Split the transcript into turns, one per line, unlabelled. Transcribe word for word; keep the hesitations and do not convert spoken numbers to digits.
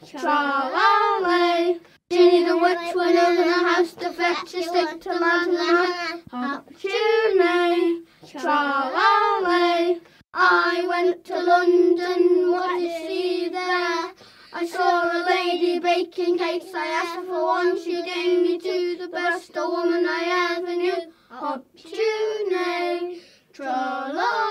tra-la-lay. Ginny the witch went over the house to fetch a stick to light the house. Hop-tu-naa, tra-la-lay. I went to London, what did you see there? I saw a lady baking cakes, I asked her for one, she gave me two, the best old woman I ever knew. Hop-tu-naa, tra-la-lay.